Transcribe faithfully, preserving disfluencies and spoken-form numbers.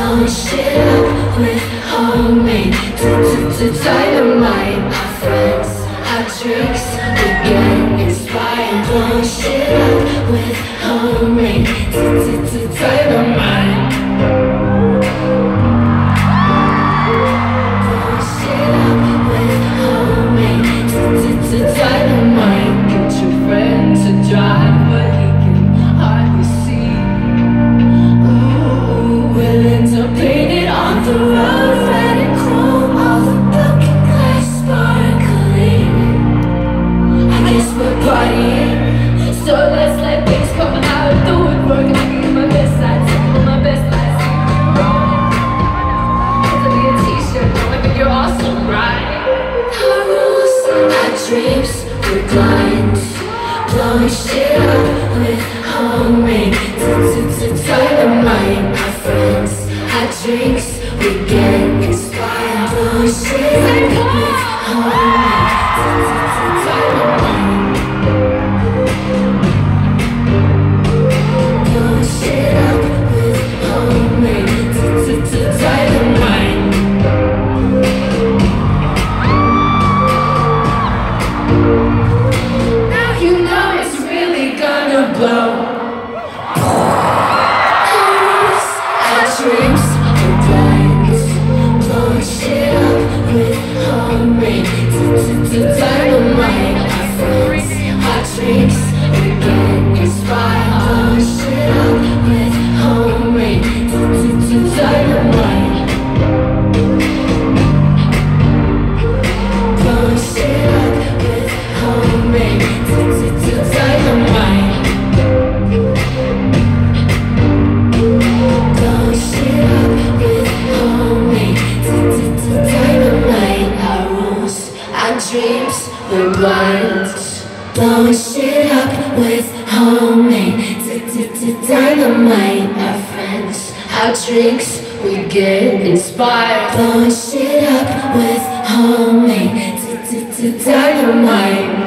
blowing shit up with homemade dynamite. Our friends, our drinks, we get inspired. Blowing shit up with homemade dynamite. Blowing shit up with homemade dynamite. Get your friend to drive, but he can hardly see. Ooh, we'll end up painted on the road, red and chrome, all the broken glass sparkling. I guess we're partying, so let's let things come out of the woodwork. I can give my best side, take my best lies. It's like a t-shirt, don't look like you're awesome, right? Our rules, our dreams, we're blind. Blowing shit up with homemade dynamite. Our friends, our drinks, we get inspired. Blowing shit up with homemade dynamite. Blowing shit up with homemade dynamite. Now you know it's really gonna blow. Our dreams are blind. Blowing shit up with homemade dynamite. Our friends, our drinks, we get inspired. Blowing shit up with homemade dynamite. Blowing shit up with homemade dynamite. Blowing shit up with homemade dynamite. Our rules, our dreams, we're blind. Blowing shit up with homemade dynamite. Our friends, our drinks, we get inspired. Blowing shit up with homemade dynamite.